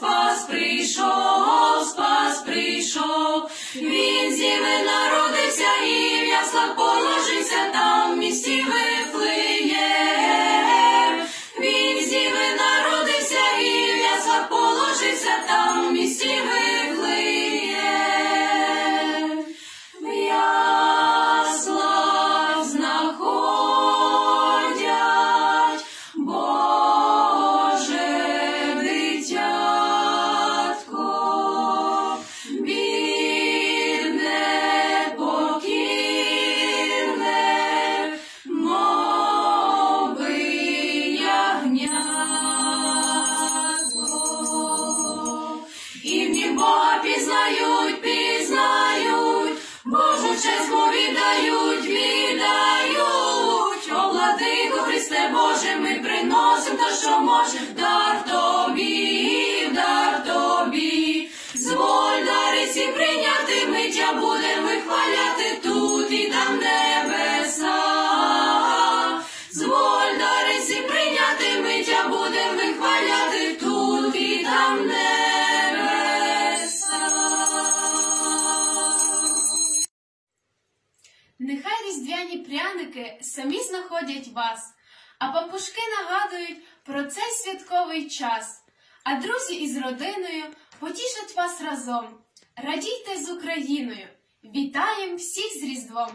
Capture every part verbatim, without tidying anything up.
Спас прийшов, Спас прийшов, Він з Діви народився і в яслах положився там в місті Вифлеєм. Він з Діви народився і в яслах положився там в місті Вифлеєм. В яслах знаходять Боже дитятко, бідне, покірне, мови ягнятко. І в нім Бога пізнають, пізнають, Божу честь му віддають, віддають. О, владико Христе Боже, ми приносим те, що можем, дар Тобі, дар Тобі. Зволь дари ці прийняти, ми Тя будем вихваляти тут і там небеса. Зволь дари ці прийняти, ми Тя будем вихваляти тут і там небеса. Нехай різдвяні пряники самі знаходять вас, а папушки нагадують про цей святковий час. А друзі із родиною потішать вас разом. Радійте з Україною! Вітаєм всіх з Різдвом!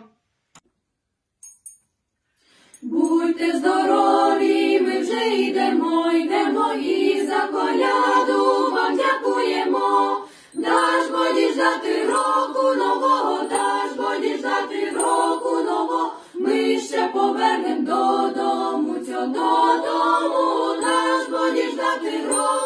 Будьте здорові, ми вже йдемо, йдемо і за коляду вам дякуємо. Даж бо діждати року нового, даж бо діждати року нового, ми ще повернем додому, цьо додому, даж бо діждати року.